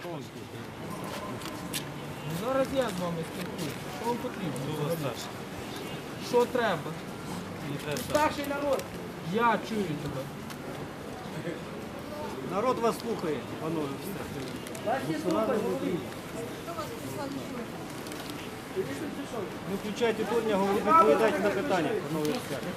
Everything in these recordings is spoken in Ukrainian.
Зараз я з вами спілкуюся. Що вам потрібно? Що треба? Старший народ! Я чую тебе. Народ вас слухає, панове. Не включайте дурня, відповідайте на питання, панове офіцери.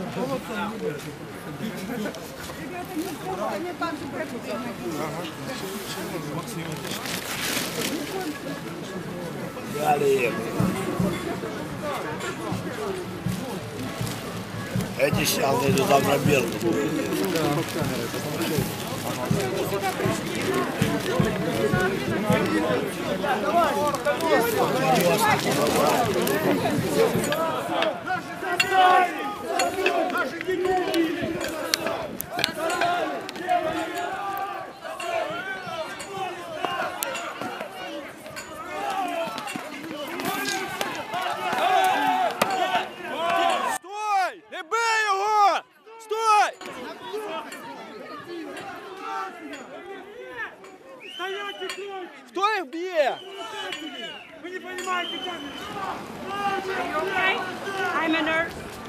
Эти сейчас зайдут там на белку. Не бий його! Стой! Хто їх б'є? Ви не розумієте, I'm a nurse.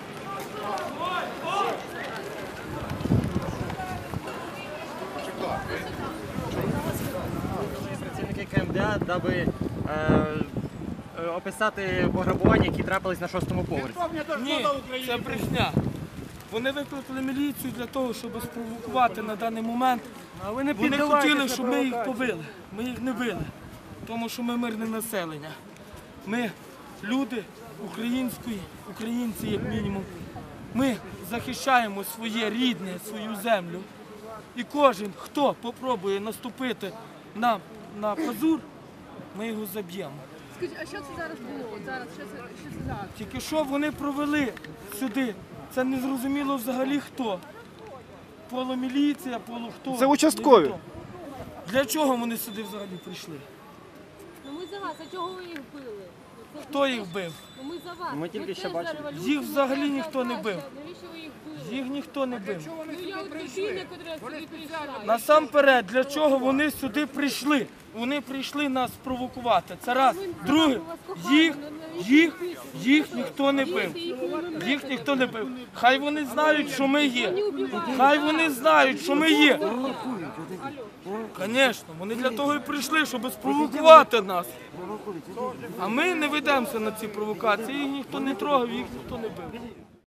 Працівники КМДА, даби описати пограбування, які трапились на 6-му поверсі. Ні, це брехня. Вони викликали міліцію для того, щоб спровокувати на даний момент. Вони хотіли, щоб ми їх побили. Ми їх не били, тому що ми мирне населення. Ми люди українці як мінімум. Ми захищаємо своє рідне, свою землю. І кожен, хто попробує наступити нам на пазур, ми його заб'ємо. Скажіть, а що це зараз було? От зараз, що це зараз? Тільки що вони провели сюди, це не зрозуміло взагалі хто. Полуміліція, полухто. Це участкові. Ніхто. Для чого вони сюди взагалі прийшли? Ну ми за вас, а чого ви їх били? Хто їх бив? Ну ми за вас. Ми тільки що теж за бачили. революцію, Їх ми взагалі теж за ніхто не ваше. бив. Навіщо ви їх били? Їх ніхто не бив. Ну я от дитина, яка сюди прийшла. Насамперед, для чого вони сюди прийшли? Вони прийшли нас спровокувати. Це раз. Друге, їх ніхто не бив. Їх ніхто не бив. Хай вони знають, що ми є. Хай вони знають, що ми є. Звісно, вони для того і прийшли, щоб спровокувати нас. А ми не ведемося на ці провокації. Їх ніхто не трогав, їх ніхто не бив.